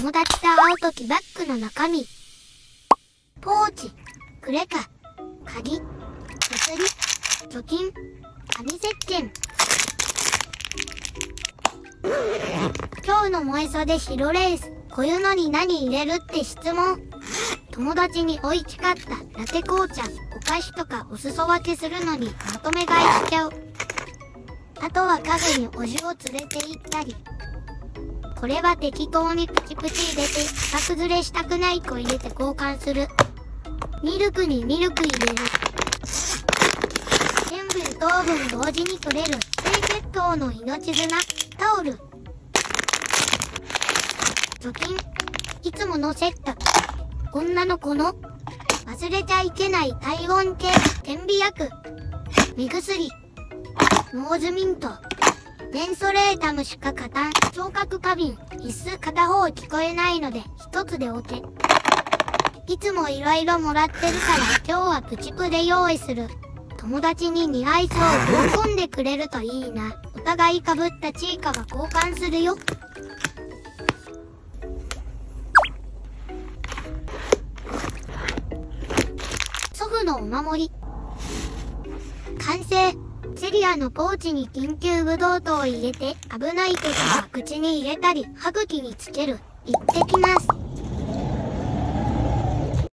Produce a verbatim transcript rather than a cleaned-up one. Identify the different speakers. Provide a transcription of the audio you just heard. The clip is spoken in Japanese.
Speaker 1: 友達と会うときバッグの中身。ポーチ、クレカ、鍵、薬、貯金、紙石鹸。今日の萌え袖白レース、こういうのに何入れるって質問。友達に美味しかったラテ紅茶、お菓子とかお裾分けするのにまとめ買いしちゃう。あとはカフェにおじを連れて行ったり。これは適当にプチプチ入れて、型崩れしたくない子入れて交換する。ミルクにミルク入れる。塩分糖分同時に取れる低血糖の命綱、タオル。貯金、いつものセット。女の子の忘れちゃいけない体温計、点鼻薬、目薬、ノーズミント、メンソレータムしか勝たん。聴覚過敏、必須片方聞こえないので一つでおけ。いつもいろいろもらってるから今日はプチプで用意する。友達に似合いそう喜んでくれるといいな。お互い被ったチーカは交換するよ。祖父のお守り。完成。セリアのポーチに緊急ブドウ糖を入れて危ない時は口に入れたり歯茎につける。行ってきます。